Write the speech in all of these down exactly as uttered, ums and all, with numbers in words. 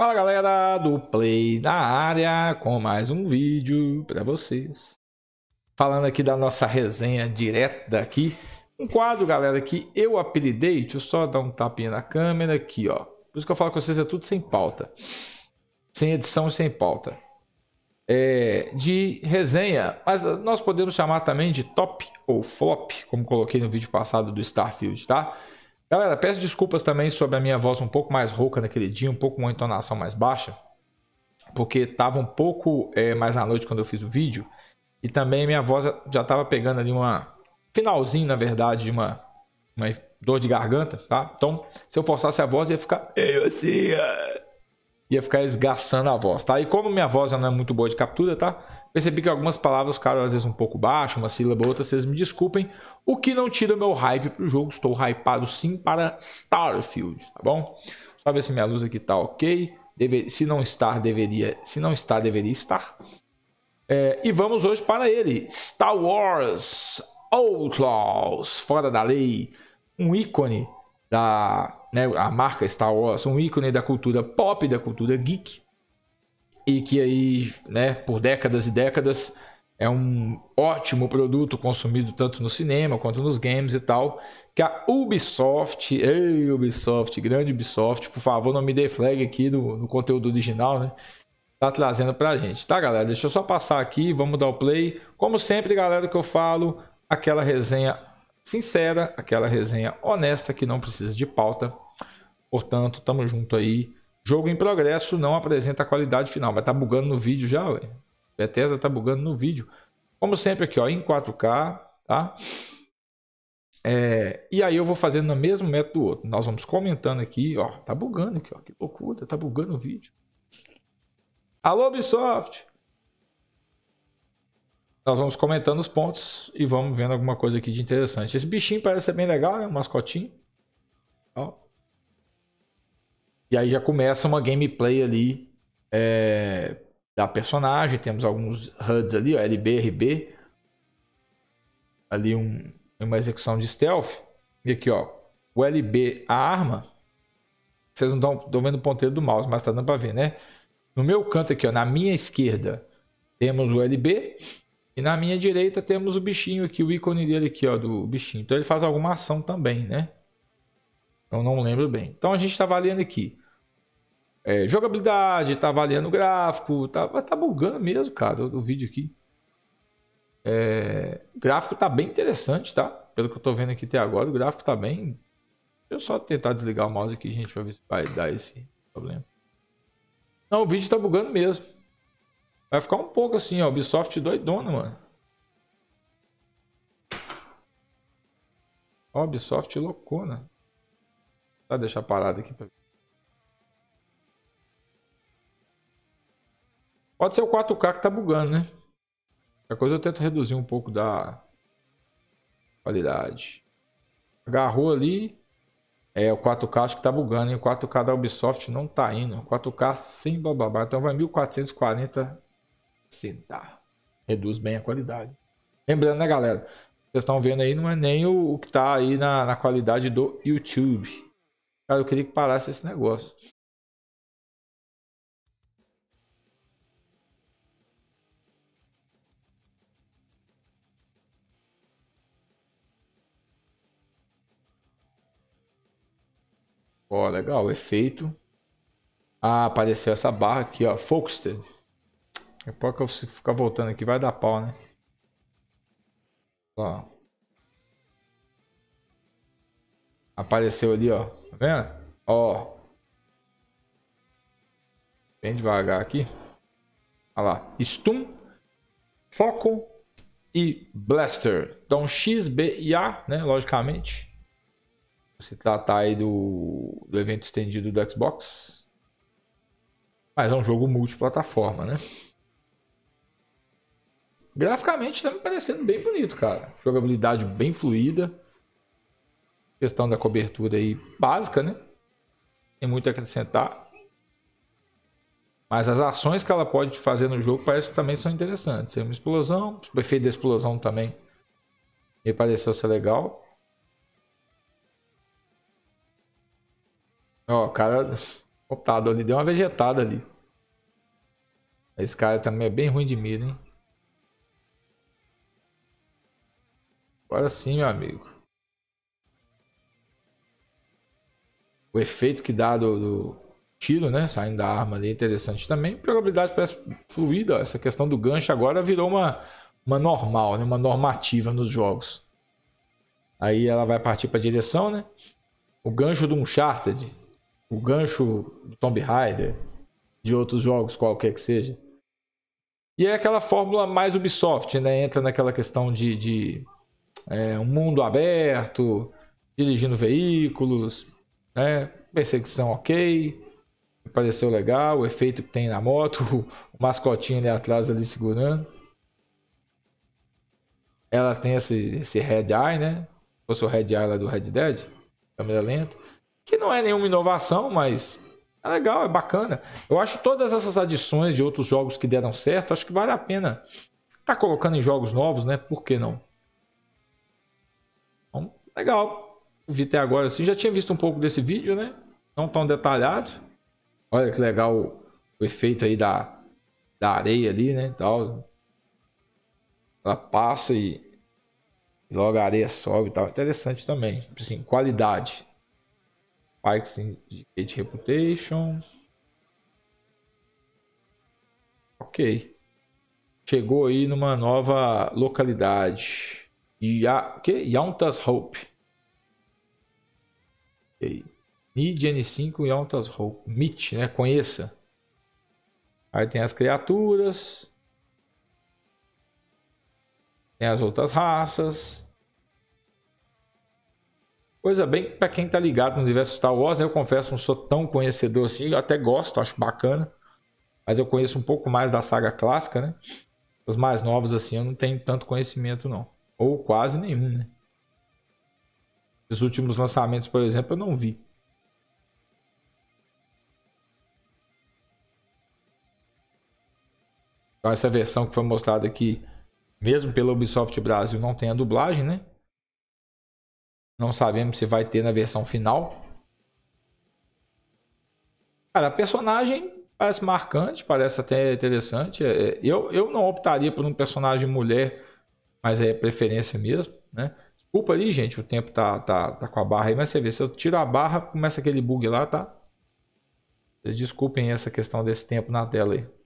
Fala galera do Play na área com mais um vídeo para vocês. Falando aqui da nossa resenha direto daqui. Um quadro, galera, que eu apelidei. Deixa eu só dar um tapinha na câmera aqui, ó. Por isso que eu falo com vocês, é tudo sem pauta. Sem edição e sem pauta. É, de resenha, mas nós podemos chamar também de top ou flop, como coloquei no vídeo passado do Starfield, tá? Galera, peço desculpas também sobre a minha voz um pouco mais rouca naquele dia, um pouco com uma entonação mais baixa, porque estava um pouco é, mais à noite quando eu fiz o vídeo, e também minha voz já estava pegando ali uma finalzinho, na verdade, de uma, uma dor de garganta, tá? Então, se eu forçasse a voz, ia ficar eu assim, ia ficar esgaçando a voz, tá? E como minha voz já não é muito boa de captura, tá? Percebi que algumas palavras ficaram às vezes um pouco baixo, uma sílaba ou outra, vocês me desculpem. O que não tira meu hype pro jogo, estou hypado sim para Starfield, tá bom? Só ver se minha luz aqui tá ok. Deve... Se não estar, deveria... Se não está, deveria estar. É... E vamos hoje para ele. Star Wars Outlaws, fora da lei. Um ícone da... Né, a marca Star Wars, um ícone da cultura pop, da cultura geek. E que aí, né, por décadas e décadas, é um ótimo produto consumido tanto no cinema quanto nos games e tal. Que a Ubisoft, ei Ubisoft, grande Ubisoft, por favor não me dê flag aqui no, no conteúdo original, né? Tá trazendo pra gente, tá galera? Deixa eu só passar aqui, vamos dar o play. Como sempre, galera, que eu falo, aquela resenha sincera, aquela resenha honesta que não precisa de pauta. Portanto, tamo junto aí. Jogo em progresso não apresenta a qualidade final. Vai estar tá bugando no vídeo já, ué. Bethesda tá bugando no vídeo. Como sempre aqui, ó, em quatro K, tá? É, e aí eu vou fazendo no mesmo método do outro. Nós vamos comentando aqui, ó. Tá bugando aqui, ó. Que loucura, tá bugando o vídeo. Alô, Ubisoft! Nós vamos comentando os pontos e vamos vendo alguma coisa aqui de interessante. Esse bichinho parece ser bem legal, né? Um mascotinho. Ó. E aí já começa uma gameplay ali é, da personagem. Temos alguns H U Ds ali, ó, L B, R B. Ali um, uma execução de stealth. E aqui, ó, o L B, a arma. Vocês não estão vendo o ponteiro do mouse, mas tá dando pra ver, né? No meu canto aqui, ó, na minha esquerda, temos o L B. E na minha direita temos o bichinho aqui, o ícone dele aqui, ó, do bichinho. Então ele faz alguma ação também, né? Eu não lembro bem. Então a gente tá avaliando aqui. É, jogabilidade, tá avaliando o gráfico, tá, tá bugando mesmo, cara, o, o vídeo aqui. É, o gráfico tá bem interessante, tá? Pelo que eu tô vendo aqui até agora, o gráfico tá bem... Deixa eu só tentar desligar o mouse aqui, gente, pra ver se vai dar esse problema. Não, o vídeo tá bugando mesmo. Vai ficar um pouco assim, ó, Ubisoft doidona, mano. Ó, Ubisoft loucona. Tá, deixar parado aqui pra ver. Pode ser o quatro K que tá bugando, né? Qualquer coisa eu tento reduzir um pouco da qualidade. Agarrou ali. É, o quatro K acho que tá bugando, hein? O quatro K da Ubisoft não tá indo. quatro K sem bababá. Então vai mil quatrocentos e quarenta. Sim, tá. Reduz bem a qualidade. Lembrando, né, galera? Vocês estão vendo aí, não é nem o, o que tá aí na, na qualidade do YouTube. Cara, eu queria que parasse esse negócio. Ó, legal, efeito. Ah, apareceu essa barra aqui, ó, Focused. Depois que eu ficar voltando aqui vai dar pau, né? Ó. Apareceu ali, ó. Tá vendo? Ó. Bem devagar aqui. Olha lá. Stun, Foco e Blaster. Então X, B e A, né? Logicamente. Se tratar aí do, do evento estendido do Xbox. Mas é um jogo multiplataforma, né? Graficamente tá me parecendo bem bonito, cara. Jogabilidade bem fluida. Questão da cobertura aí básica, né? Tem muito a acrescentar. Mas as ações que ela pode fazer no jogo parece que também são interessantes. Tem uma explosão. O efeito da explosão também me pareceu ser legal. Ó, cara... O computador ali deu uma vegetada ali. Esse cara também é bem ruim de mira, hein? Agora sim, meu amigo. O efeito que dá do, do tiro, né? Saindo da arma ali é interessante também. A jogabilidade parece fluida. Essa questão do gancho agora virou uma, uma normal, né? Uma normativa nos jogos. Aí ela vai partir para a direção, né? O gancho do Uncharted, o gancho do Tomb Raider, de outros jogos, qualquer que seja. E é aquela fórmula mais Ubisoft, né? Entra naquela questão de, de é, um mundo aberto, dirigindo veículos, né? Perseguição ok, pareceu legal, o efeito que tem na moto, o mascotinho ali atrás ali segurando. Ela tem esse, esse Red Eye, né? Se fosse o Red Eye lá do Red Dead, câmera lenta. Que não é nenhuma inovação, mas é legal, é bacana. Eu acho todas essas adições de outros jogos que deram certo, acho que vale a pena tá colocando em jogos novos, né? Por que não? Então, legal. Vi até agora assim, já tinha visto um pouco desse vídeo, né? Não tão detalhado. Olha que legal o, o efeito aí da, da areia ali, né? Tal. Ela passa e, e logo a areia sobe e tal. Interessante também. Assim, qualidade. Pikes Indicate Reputation. Ok. Chegou aí numa nova localidade. Ya, que? Yountas Hope. Ok. Mid N cinco Yountas Hope. Meet, né? Conheça. Aí tem as criaturas. Tem as outras raças. Coisa bem para quem tá ligado no universo Star Wars, né? Eu confesso, não sou tão conhecedor assim. Eu até gosto, acho bacana. Mas eu conheço um pouco mais da saga clássica, né? As mais novas assim, eu não tenho tanto conhecimento não. Ou quase nenhum, né? Os últimos lançamentos, por exemplo, eu não vi. Então essa versão que foi mostrada aqui, mesmo pela Ubisoft Brasil, não tem a dublagem, né? Não sabemos se vai ter na versão final. Cara, a personagem parece marcante, parece até interessante. Eu, eu não optaria por um personagem mulher, mas é preferência mesmo, né? Desculpa ali, gente, o tempo tá, tá, tá com a barra aí, mas você vê, se eu tiro a barra, começa aquele bug lá, tá? Vocês desculpem essa questão desse tempo na tela aí.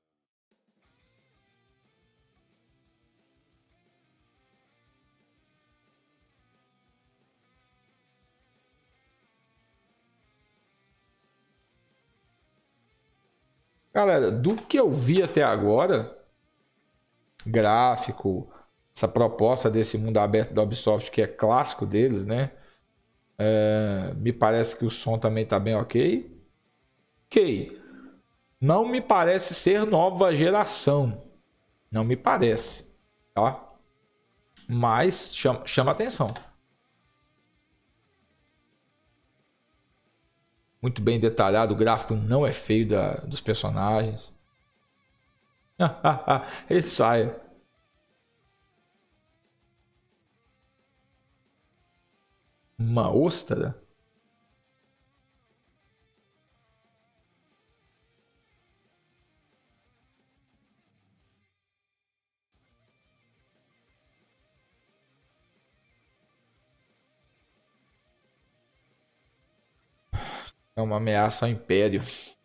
Galera, do que eu vi até agora, gráfico, essa proposta desse mundo aberto da Ubisoft, que é clássico deles, né? É, me parece que o som também tá bem ok. Ok. Não me parece ser nova geração. Não me parece. Tá? Mas chama, chama atenção. Muito bem detalhado. O gráfico não é feio da, dos personagens. Ele sai. Uma ostra? É uma ameaça ao Império.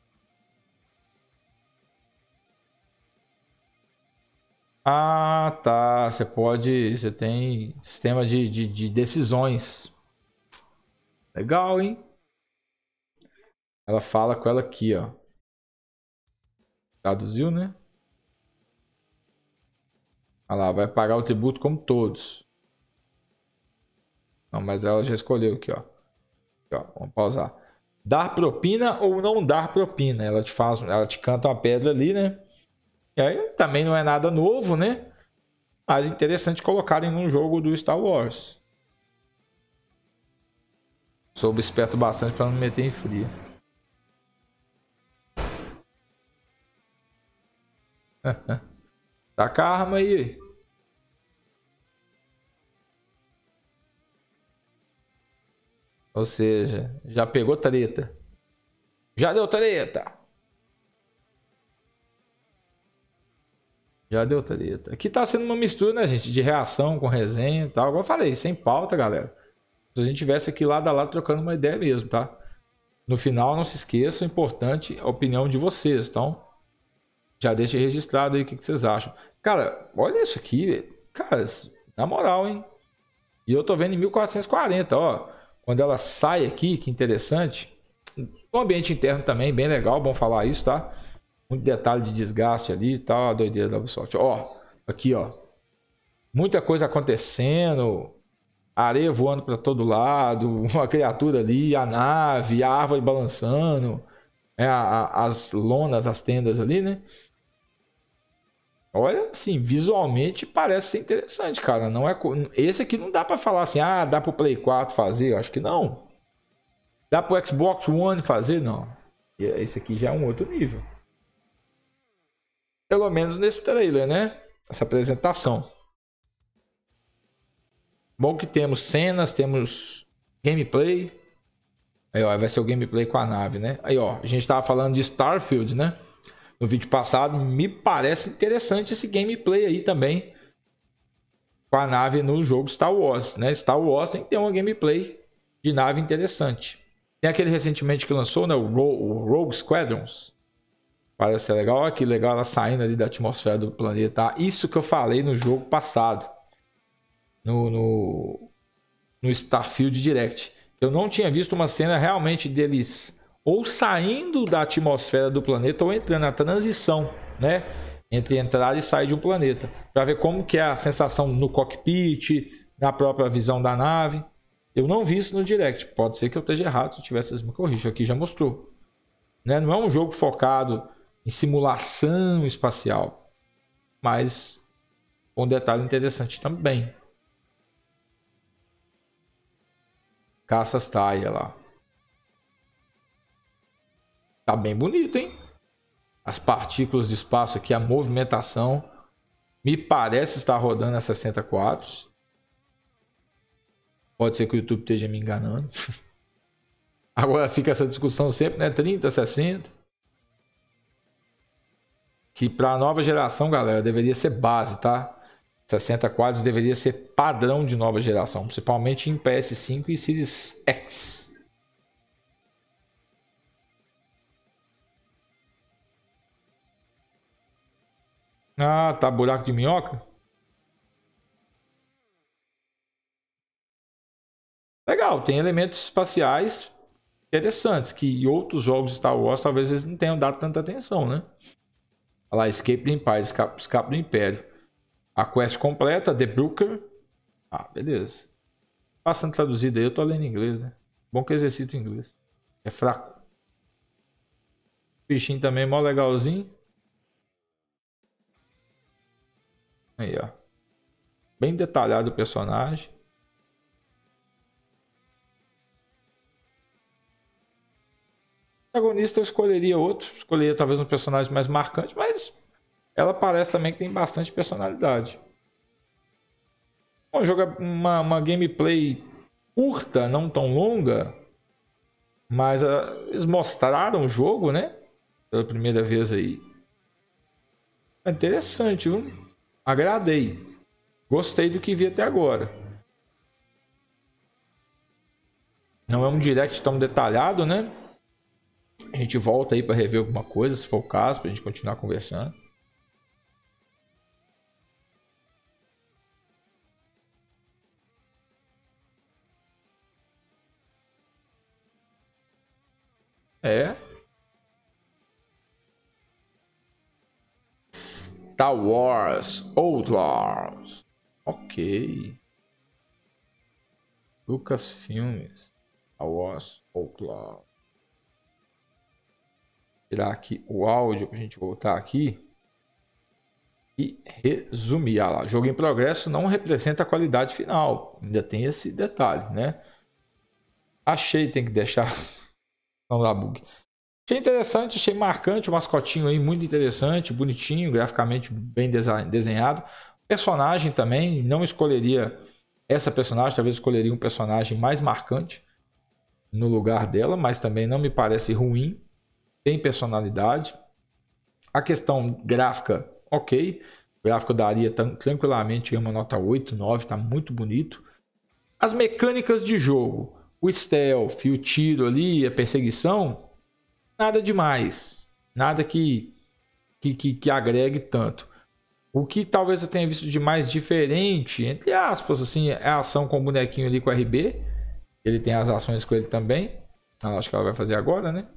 Ah, tá. Você pode. Você tem sistema de, de, de decisões. Legal, hein? Ela fala com ela aqui, ó. Traduziu, né? Olha lá, vai pagar o tributo como todos. Não, mas ela já escolheu aqui, ó. Aqui, ó. Vamos pausar. Dar propina ou não dar propina? Ela te faz, ela te canta uma pedra ali, né? E aí também não é nada novo, né? Mas interessante colocarem num jogo do Star Wars. Soube esperto bastante para não meter em fria. Taca a arma aí. Ou seja, já pegou treta. Já deu treta. Já deu treta. Aqui tá sendo uma mistura, né, gente? De reação com resenha e tal. Igual eu falei, sem pauta, galera. Se a gente tivesse aqui lado a lado trocando uma ideia mesmo, tá? No final, não se esqueça, é importante a opinião de vocês. Então, já deixa registrado aí o que vocês acham. Cara, olha isso aqui. Cara, na moral, hein? E eu tô vendo em mil quatrocentos e quarenta, ó. Quando ela sai aqui, que interessante. O ambiente interno também, bem legal, bom falar isso, tá? Muito detalhe de desgaste ali e tal, a doideira da Ubisoft. Ó, aqui, ó. Muita coisa acontecendo. Areia voando para todo lado. Uma criatura ali, a nave, a árvore balançando. É, a, a, as lonas, as tendas ali, né? Olha, assim, visualmente parece ser interessante, cara. Não é, esse aqui não dá para falar assim, ah, dá pro Play quatro fazer. Eu acho que não. Dá pro Xbox One fazer? Não. Esse aqui já é um outro nível. Pelo menos nesse trailer, né? Essa apresentação. Bom que temos cenas, temos gameplay. Aí, ó, vai ser o gameplay com a nave, né? Aí, ó, a gente tava falando de Starfield, né? No vídeo passado, me parece interessante esse gameplay aí também. Com a nave no jogo Star Wars, né? Star Wars tem que ter uma gameplay de nave interessante. Tem aquele recentemente que lançou, né? O Rogue Squadrons. Parece ser legal. Olha que legal ela saindo ali da atmosfera do planeta. Isso que eu falei no jogo passado. No, no, no Starfield Direct. Eu não tinha visto uma cena realmente deles ou saindo da atmosfera do planeta ou entrando na transição, né? Entre entrar e sair de um planeta. Para ver como que é a sensação no cockpit, na própria visão da nave. Eu não vi isso no Direct. Pode ser que eu esteja errado. Se eu tivesse, me corrija. Aqui já mostrou. Né? Não é um jogo focado em simulação espacial. Mas um detalhe interessante também. Caças Taia lá. Tá bem bonito, hein? As partículas de espaço aqui, a movimentação. Me parece estar rodando a sessenta quadros. Pode ser que o YouTube esteja me enganando. Agora fica essa discussão sempre, né? trinta, sessenta. Que para a nova geração, galera, deveria ser base, tá? sessenta quadros deveria ser padrão de nova geração. Principalmente em P S cinco e Series X. Ah, tá. Buraco de minhoca? Legal, tem elementos espaciais interessantes que outros jogos Star Wars talvez eles não tenham dado tanta atenção, né? Olha lá, Escape do Empire, Escape, Escape do Império. A quest completa, The Brooker. Ah, beleza. Passando traduzido aí, eu tô lendo em inglês, né? Bom que exercito em inglês. É fraco. O bichinho também é mó legalzinho. Aí, ó. Bem detalhado o personagem. Protagonista eu escolheria outro, escolheria talvez um personagem mais marcante, mas ela parece também que tem bastante personalidade. Bom, jogo uma, uma gameplay curta, não tão longa, mas uh, eles mostraram o jogo, né? Pela primeira vez aí. É interessante, viu? Agradei. Gostei do que vi até agora. Não é um direct tão detalhado, né? A gente volta aí para rever alguma coisa, se for o caso, para a gente continuar conversando. É. Star Wars Outlaws. Ok. Lucasfilmes. Star Wars Outlaws. Tirar aqui o áudio para a gente voltar aqui e resumir. Ah lá, jogo em progresso não representa a qualidade final. Ainda tem esse detalhe, né? Achei, tem que deixar. Não dá bug. Achei interessante, achei marcante o mascotinho aí, muito interessante, bonitinho, graficamente bem desenhado. Personagem também, não escolheria essa personagem, talvez escolheria um personagem mais marcante no lugar dela, mas também não me parece ruim. tem personalidade. A questão gráfica, ok. O gráfico daria tranquilamente uma nota oito, nove, tá muito bonito. As mecânicas de jogo, o stealth, o tiro ali, a perseguição, nada demais. Nada que, que, que, que agregue tanto. O que talvez eu tenha visto de mais diferente, entre aspas, assim, é a ação com o bonequinho ali com o R B. Ele tem as ações com ele também. Eu acho que ela vai fazer agora, né?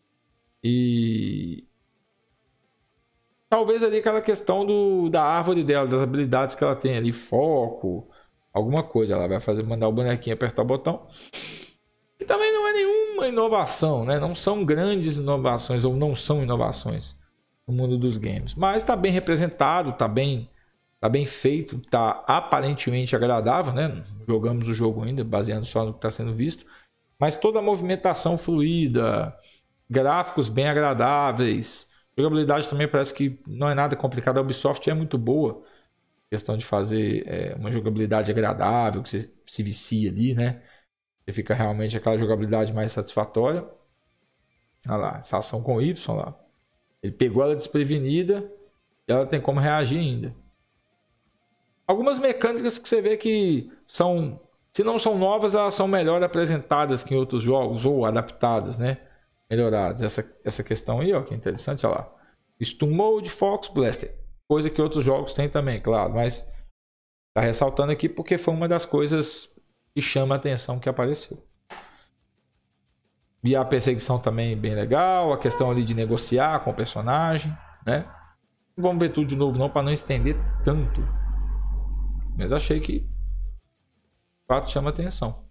E... talvez ali aquela questão do, da árvore dela, das habilidades que ela tem ali, foco, alguma coisa. Ela vai fazer, mandar o bonequinho apertar o botão. E também não é nenhuma inovação, né? Não são grandes inovações ou não são inovações no mundo dos games. Mas está bem representado, está bem, tá bem feito, está aparentemente agradável, né? Jogamos o jogo ainda, baseando só no que está sendo visto. Mas toda a movimentação fluida, gráficos bem agradáveis, jogabilidade também parece que não é nada complicado. A Ubisoft é muito boa. Questão de fazer é, uma jogabilidade agradável, que você se vicia ali, né? Você fica realmente aquela jogabilidade mais satisfatória. Olha lá, essa ação com Y, lá. Ele pegou ela desprevenida e ela tem como reagir ainda. Algumas mecânicas que você vê que são, se não são novas, elas são melhor apresentadas que em outros jogos ou adaptadas, né? Melhoradas. Essa, essa questão aí, ó, que é interessante, olha lá. Stun Mode, Fox Blaster. Coisa que outros jogos têm também, claro. Mas tá ressaltando aqui porque foi uma das coisas que chama a atenção que apareceu. E a perseguição também bem legal. A questão ali de negociar com o personagem, né? Não vamos ver tudo de novo não, para não estender tanto. Mas achei que o fato chama a atenção.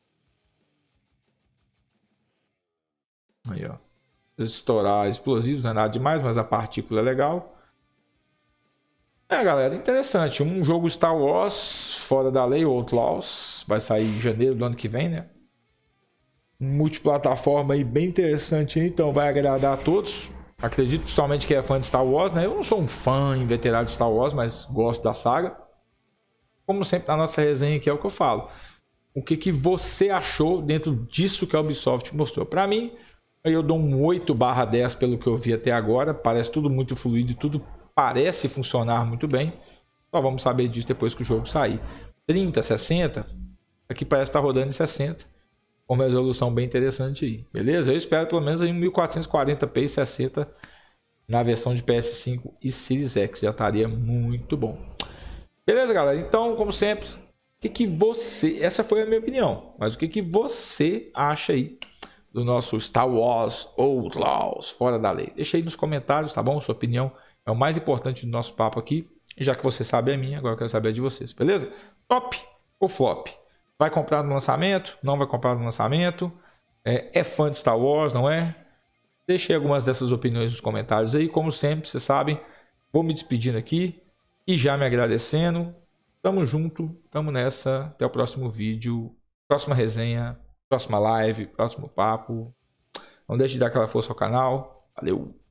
Aí, ó. Estourar explosivos não é nada demais, mas a partícula é legal. É, galera, interessante. Um jogo Star Wars fora da lei, Outlaws. Vai sair em janeiro do ano que vem, né? Multiplataforma aí bem interessante, então vai agradar a todos. Acredito principalmente que é fã de Star Wars, né? Eu não sou um fã inveterado de Star Wars, mas gosto da saga. Como sempre na nossa resenha aqui é o que eu falo. O que, que você achou dentro disso que a Ubisoft mostrou? Para mim, eu dou um oito barra dez pelo que eu vi até agora. Parece tudo muito fluido e tudo parece funcionar muito bem. Só vamos saber disso depois que o jogo sair. trinta, sessenta. Aqui parece estar rodando em sessenta. Com uma resolução bem interessante aí. Beleza? Eu espero pelo menos em mil quatrocentos e quarenta p e sessenta na versão de P S cinco e Series X. Já estaria muito bom. Beleza, galera? Então, como sempre, o que, que você... essa foi a minha opinião. Mas o que, que você acha aí do nosso Star Wars Outlaws fora da lei? Deixa aí nos comentários, tá bom? Sua opinião é o mais importante do nosso papo aqui. E já que você sabe a minha, agora eu quero saber a de vocês. Beleza? Top ou flop? Vai comprar no lançamento? Não vai comprar no lançamento? É, é fã de Star Wars, não é? Deixei algumas dessas opiniões nos comentários aí. Como sempre, vocês sabem, vou me despedindo aqui e já me agradecendo. Tamo junto, tamo nessa. Até o próximo vídeo, próxima resenha, próxima live, próximo papo. Não deixe de dar aquela força ao canal. Valeu!